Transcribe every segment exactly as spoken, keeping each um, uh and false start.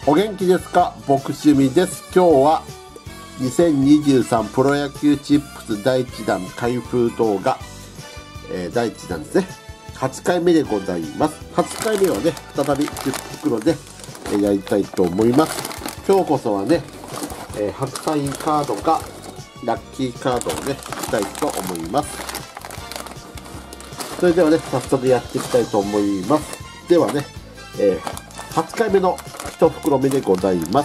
お元気ですか？僕趣味です。今日はにせんにじゅうさんプロ野球チップスだいいちだん開封動画、えー、だいいちだんですね。はちかいめでございます。はちかいめはね、再びじゅっぷくろで、えー、やりたいと思います。今日こそはね、えー、白サインカードかラッキーカードをね、したいと思います。それではね、早速やっていきたいと思います。ではね、えー、はちかいめのいち袋目でございます。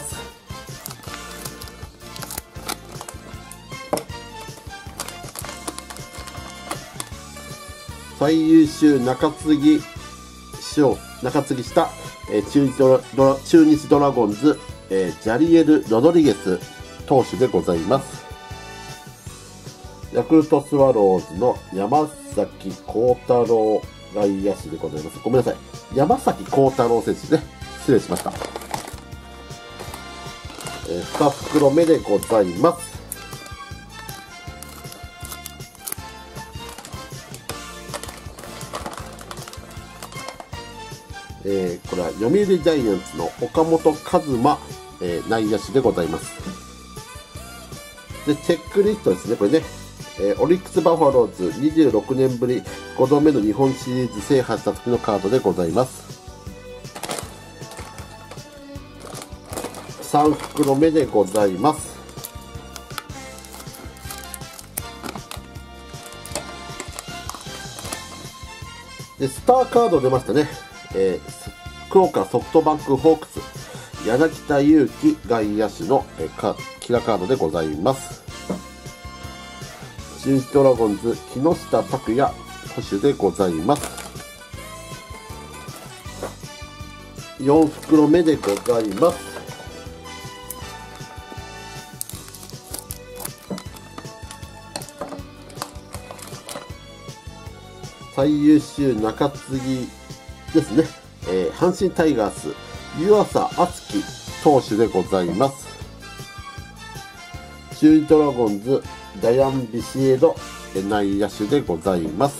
最優秀中継ぎ賞、中継ぎした、えー、中日ドラ、中日ドラゴンズ、えー、ジャリエル・ロドリゲス投手でございます。ヤクルトスワローズの山崎幸太郎外野手でございます。ごめんなさい。山崎幸太郎選手ですね。失礼しました。えー、に袋目でございます。えー、これは読売ジャイアンツの岡本和真、えー、内野手でございます。で、チェックリストですね。これね。えー、オリックスバファローズにじゅうろくねんぶりごどめの日本シリーズ制覇した時のカードでございます。さん袋目でございます。で、スターカード出ましたね。えー、福岡ソフトバンクホークス柳田悠岐外野手の、えー、かキラカードでございます。中日ドラゴンズ木下拓也捕手でございます。よん袋目でございます。最優秀中継ぎですね。えー、阪神タイガース湯浅敦樹投手でございます。中日ドラゴンズダヤン・ビシエド内野手でございます。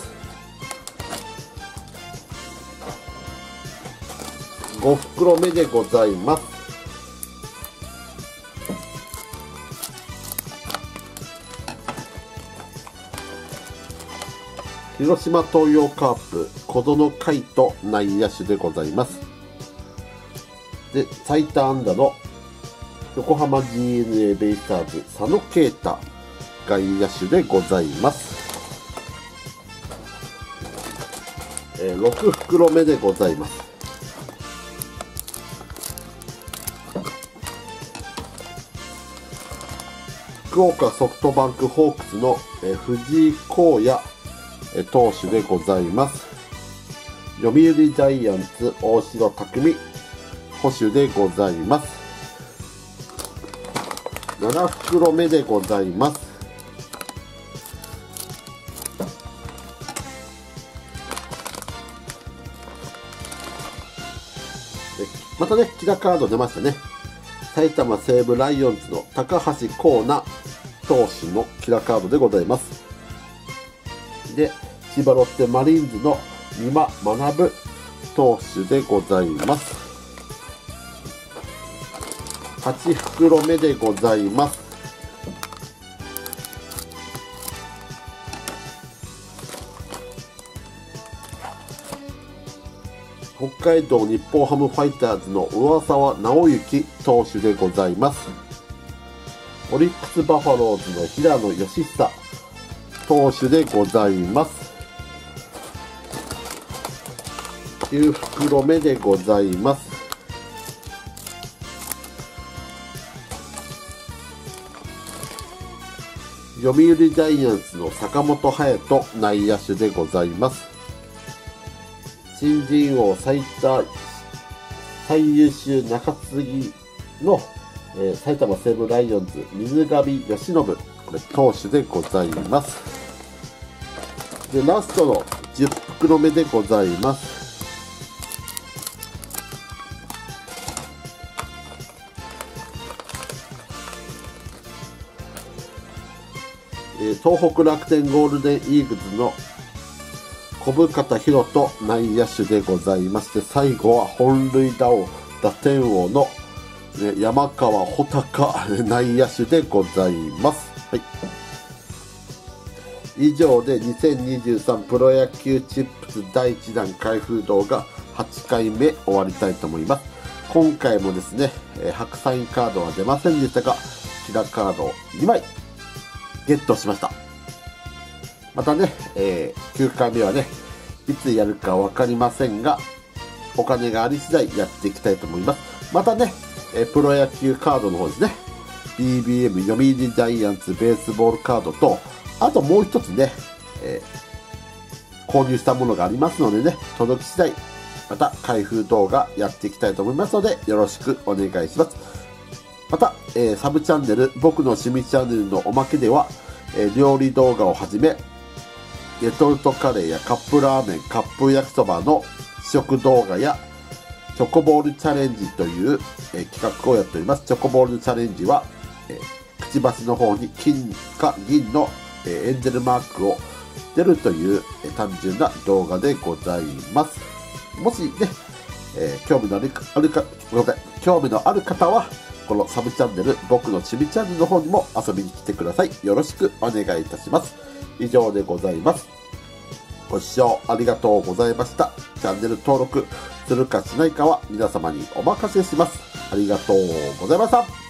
ご袋目でございます。広島東洋カープ小園海斗内野手でございます。で、最多安打の横浜 ジーエヌエー ベイスターズ佐野啓太外野手でございます。えー、ろく袋目でございます。福岡ソフトバンクホークスの、えー、藤井康也、えー、投手でございます。読売ジャイアンツ大城卓三捕手でございます。なな袋目でございます。またね、キラカード出ましたね。埼玉西武ライオンズの高橋光成投手のキラカードでございます。で、千葉ロッテマリーンズの三馬学投手でございます。はち袋目でございます。北海道日本ハムファイターズの上沢直之投手でございます。オリックスバファローズの平野義久投手でございます。きゅう袋目でございます。読売ジャイアンツの坂本勇人内野手でございます。新人王最多最優秀中継ぎの、えー、埼玉西武ライオンズ水上由伸これ投手でございます。でラストのじゅっ袋目でございます。えー、東北楽天ゴールデンイーグルスの小深田博人内野手でございまして、最後は本塁打王打点王のね、山川穂高内野手でございます。はい。以上でにせんにじゅうさんプロ野球チップスだいいちだん開封動画はちかいめ終わりたいと思います。今回もですね、えー、白サインカードは出ませんでしたが、キラカードをにまいゲットしました。またね、えー、きゅうかいめはね、いつやるか分かりませんが、お金があり次第やっていきたいと思います。またね、えー、プロ野球カードの方ですね、ビービーエム 読売ジャイアンツベースボールカードと、あともう一つね、えー、購入したものがありますのでね、届き次第、また開封動画やっていきたいと思いますので、よろしくお願いします。また、えー、サブチャンネル、僕の趣味チャンネルのおまけでは、えー、料理動画をはじめ、レトルトカレーやカップラーメン、カップ焼きそばの試食動画や、チョコボールチャレンジという、えー、企画をやっております。チョコボールチャレンジは、えー、くちばしの方に金か銀の、えー、エンゼルマークを出るという、えー、単純な動画でございます。もしね、えー、興味のあるか、あるか、ごめんなさい、興味のある方は、このサブチャンネル、僕の趣味チャンネルの方にも遊びに来てください。よろしくお願いいたします。以上でございます。ご視聴ありがとうございました。チャンネル登録するかしないかは皆様にお任せします。ありがとうございました。